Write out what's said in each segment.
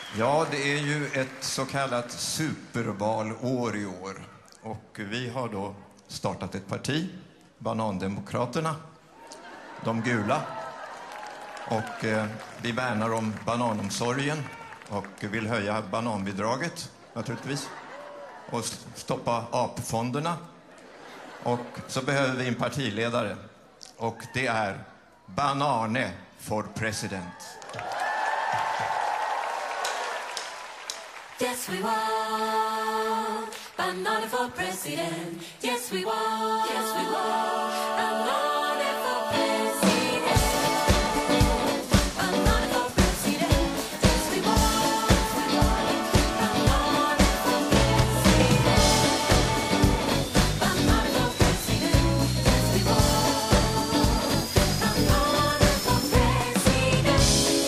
Ja, det är ju ett så kallat supervalår i år. Och vi har då startat ett parti, Banandemokraterna, de gula. Och vi värnar om bananomsorgen och vill höja bananbidraget naturligtvis. Och stoppa AP-fonderna. Och så behöver vi en partiledare. Och det är Banane for president. Yes, we want Banane for president. Yes, we want. Yes, we want Banane for president. Banane for president. Yes, we want. Banane for president. Banane for president. Yes, we want. Banane for president.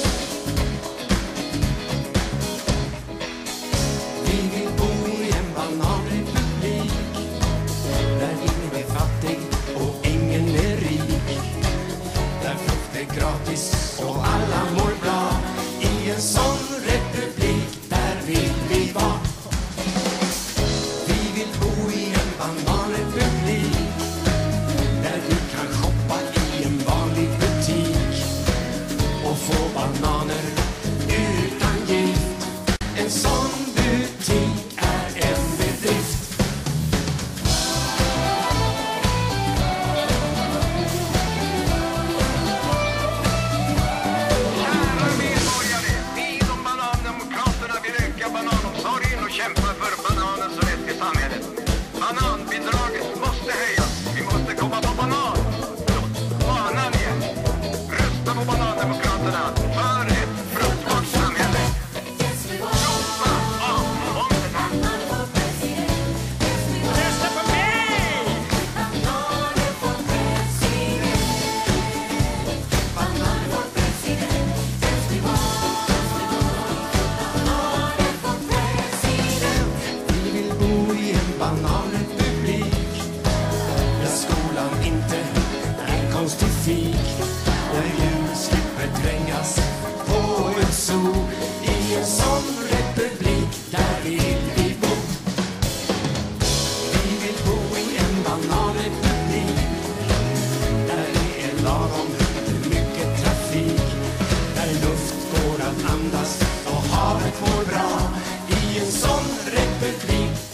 Vi vill bo i en bananrepublik där ingen är fattig och ingen är rik. Där frukt är gratis och alla mår bra. I en sån republik, där vill vi vara. Vi vill bo i en bananrepublik där du kan shoppa i en vanlig butik och få bananer utan gift. En sån butik är en bedrift. Kära medborgare, vi som Banandemokraterna vill öka bananomsorgen och kämpa för bananens rätt i samhället. Bananbidraget måste höjas. Vi måste komma på banan igen. Rösta på Banandemokraterna för ett fruktbart samhälle. Yes, we want. Sopa AP-fonderna. Banane for president. Yes, we want. Rösta på mig! Banane for president. Banane for president. Yes, we want. Banane for president. Vi vill bo i en bananrepublik där skolan inte är konstifik. Där djur slipper trängas på ett zoo. I en sån republik, där vill vi bo. Vi vill bo i en bananrepublik där det är lagom mycket trafik. Där luft går att andas och havet mår bra. I en sån republik,